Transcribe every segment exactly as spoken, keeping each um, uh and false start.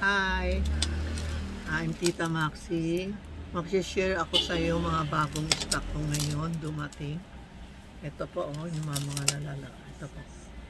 Hi! I'm Tita Maxi. Mag-share ako sa iyo mga bagong stock ko ngayon dumating. Ito po oh, yung mga mga lalala. Ito po.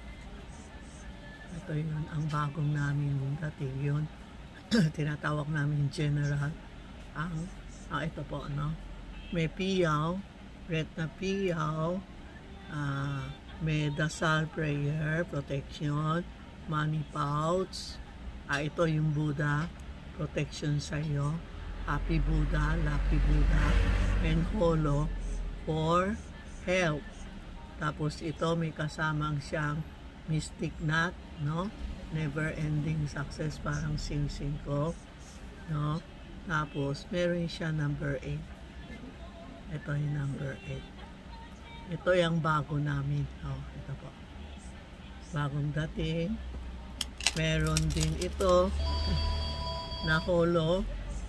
Ito yun, ang bagong namin dating yun. Tinatawag namin general. Ang, ah, ito po, no? May piyaw, red na piyaw, ah, may dasal prayer, protection, money pouch, ah, ito yung Buddha, protection sa iyo, happy Buddha, lucky Buddha, and holo for health. Tapos ito may kasamang siyang mystic knot, no? Never ending success, parang sing-sing ko, no? Tapos meron siya number eight. Ito yung number eight. Ito yung bago namin. Oh, ito po. Bagong dating. Meron din ito na holo.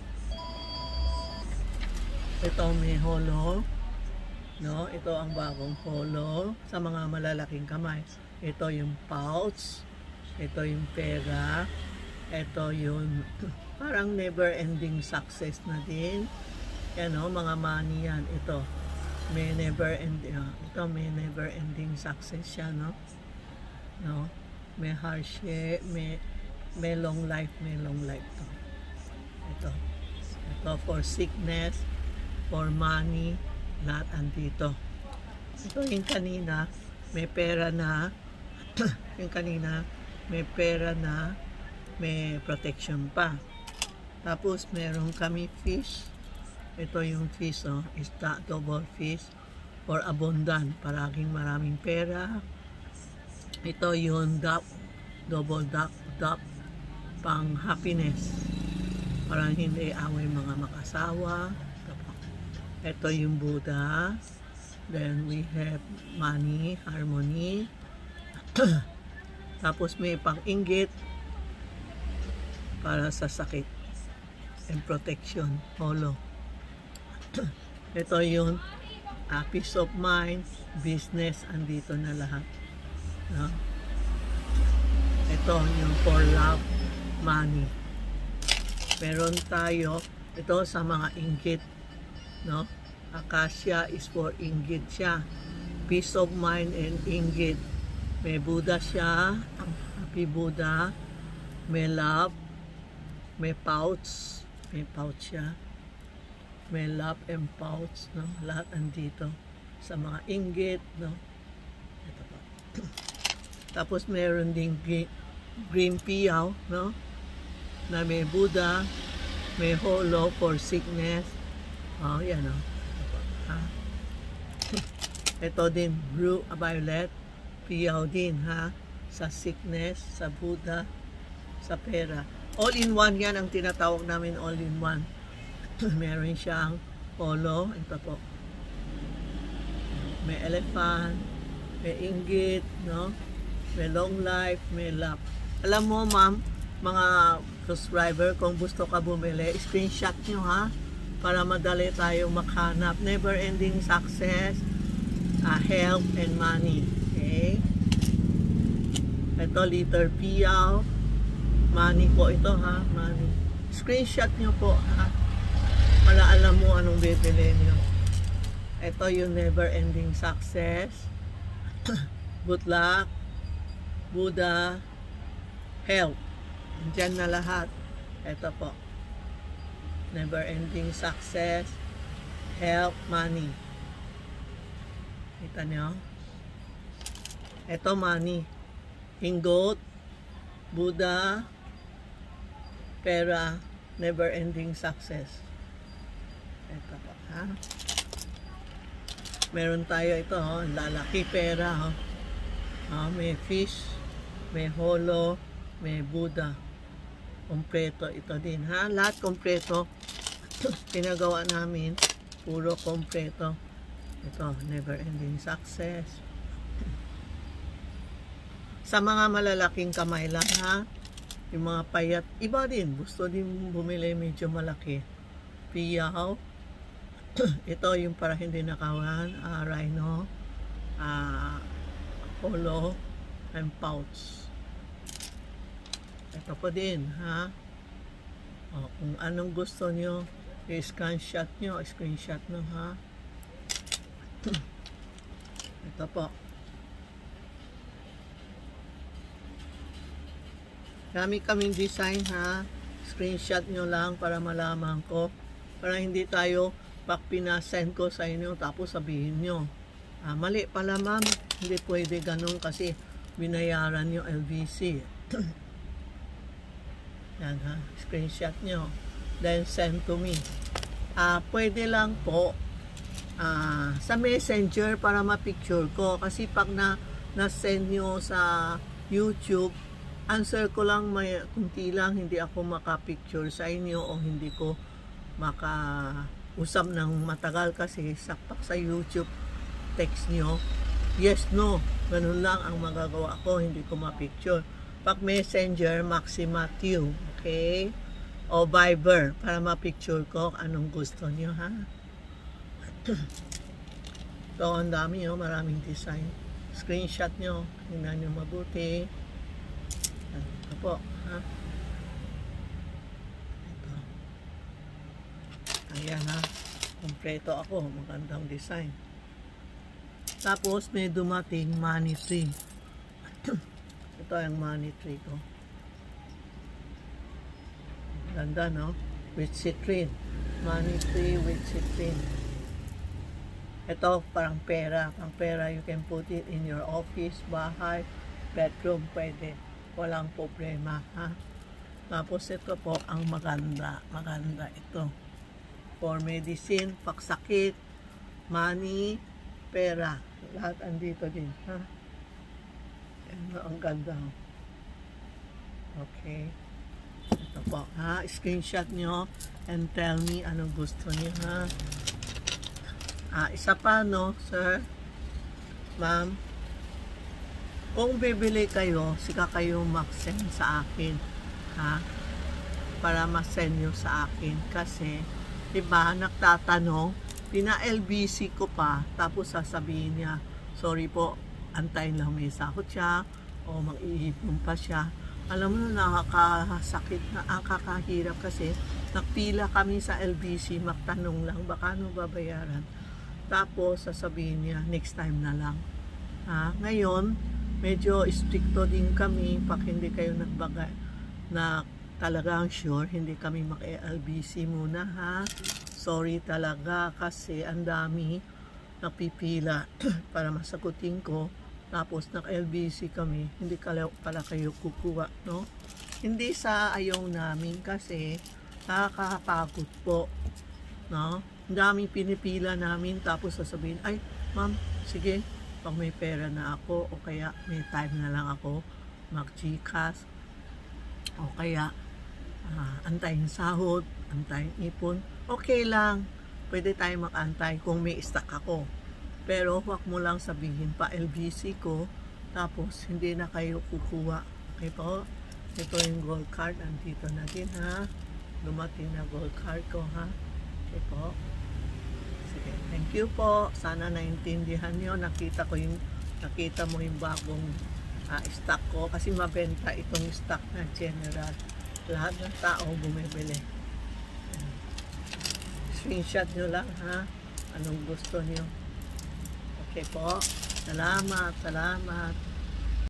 Ito may holo. No, ito ang bagong holo sa mga malalaking kamay. Ito yung pouch. Ito yung pera. Ito yung parang never ending success na din. Yan o, mga money yan. Ito. May never ending, uh, ito may never ending success siya, no? No? May hardship, may, may long life, may long life to. Ito. Ito for sickness, for money, lahat andito. Ito yung kanina, may pera na, yung kanina, may pera na, may protection pa. Tapos meron kami fish. Ito yung fish, oh, is that double fish for abundant, paraging maraming pera. Ito yung duck, double duck, duck, pang happiness, parang hindi away mga makasawa. Ito yung Buddha. Then we have money, harmony. Tapos may pang-inggit para sa sakit and protection, holo. Ito yung uh, peace of mind, business, andito na lahat. No? Ito yung for love, money. Meron tayo, ito sa mga inggit, no? Akasya is for inggit siya. Peace of mind and inggit. May Buddha siya, happy Buddha. May love, may pouch, may pouch siya. May love and pouch, no? Lahat andito sa mga inggit, no? Ito pa. Tapos meron ding green, green piyaw, no? Na may Buddha, may holo for sickness. Oh, yan, no? Ito pa. Ha? Ito din blue violet, piyaw din, ha? Sa sickness, sa Buddha, sa pera. All in one yan ang tinatawag namin, all in one. Meron siyang holo, ito po. May elephant, may inggit, no? May long life, may love. Alam mo, ma'am, mga subscriber, kung gusto ka bumili, screenshot nyo, ha? Para madali tayong makahanap. Never ending success, uh, health, and money. Okay? Ito, liter piyaw. Money po ito, ha? Money. Screenshot nyo po, ha? Para alam mo anong bibili nyo. Ito yung never ending success. Good luck. Buddha. Health. Diyan na lahat. Ito po. Never ending success. Health. Money. Kita nyo? Ito money. Ingot. Buddha. Pera. Never ending success. Ito po, ha? Meron tayo ito, oh, lalaki pera, oh. Oh, may fish, may holo, may Buddha. Kompleto ito din, ha? Lahat kompleto. Pinagawa namin, puro kompleto. Ito, never ending success. Sa mga malalaking kamay lang, ha? Yung mga payat, iba din. Gusto din bumili medyo malaki. Piyaw. Ito yung para hindi nakawan, uh, rhino, uh, holo, and pouch. Ito po din, ha? O, kung anong gusto nyo, i-screenshot nyo, screenshot nyo ha. Ito po. Kami kaming design ha. Screenshot nyo lang para malaman ko. Para hindi tayo pag pinasend ko sa inyo tapos sabihin nyo, ah, mali pala ma'am. Hindi pwede ganun kasi binayaran nyo L B C. Yan ha. Screenshot nyo. Then send to me. Ah, pwede lang po ah, sa messenger para ma-picture ko. Kasi pag na na-send nyo sa YouTube, answer ko lang may kunti lang, hindi ako maka-picture sa inyo o hindi ko maka-usap ng matagal kasi sakpak sa YouTube text nyo. Yes, no. Ganun lang ang magagawa ko, hindi ko ma-picture. Pag messenger, Maxima Q. Okay? O Viber para ma-picture ko anong gusto nyo ha. So, ang dami nyo, maraming design. Screenshot nyo, tingnan nyo mabuti. Ito po, ha? Ito. Ayan, ha? Kompleto ako. Magandang design. Tapos, may dumating money tree. Ito yung money tree ko. Ganda, no? With citrine. Money tree with citrine. Ito, parang pera. Pang pera, you can put it in your office, bahay, bedroom, pwede. Walang problema, ha? Tapos ito po ang maganda. Maganda ito. For medicine, pagsakit, money, pera. Lahat andito din, ha? Ano, ang ganda. Okay. Ito po, ha? Screenshot nyo and tell me anong gusto niyo, ha? Ah, isa pa, no, sir? Ma'am? Kung bibili kayo, sika kayo mag-send sa akin, ha? Para ma-send nyo sa akin. Kasi, diba, nagtatanong, pina-L B C ko pa, tapos sasabihin niya, sorry po, antayin lang may sahot siya, o mag-iipon pa siya. Alam mo, nakakasakit na, ang kakahirap kasi, nagpila kami sa L B C, magtanong lang, baka ano babayaran. Tapos, sasabihin niya, next time na lang. Ha? Ngayon, medyo stricto din kami pag hindi kayo nagbagay na talagang sure, hindi kami maki-L B C muna ha. Sorry talaga kasi ang dami napipila para masagutin ko. Tapos naka-L B C kami, hindi pala kayo kukuha, no? Hindi sa ayaw namin kasi nakakapagod po, no? Ang daming pinipila namin tapos sasabihin, ay ma'am, sige, pag may pera na ako o kaya may time na lang ako mag-Gcash o kaya uh, antayin sahod, antayin ipon, okay lang, pwede tayo mag-antay kung may stock ako, pero huwag mo lang sabihin pa L B C ko tapos hindi na kayo kukuha. Okay po, ito yung gold card, andito na din ha, dumating na gold card ko ha. Okay po. Thank you po. Sana naintindihan nyo. Nakita ko yung, nakita mo yung bagong uh, stock ko. Kasi mabenta itong stock na general. Lahat ng tao bumibili. Screenshot nyo lang ha. Anong gusto nyo. Okay po. Salamat. Salamat.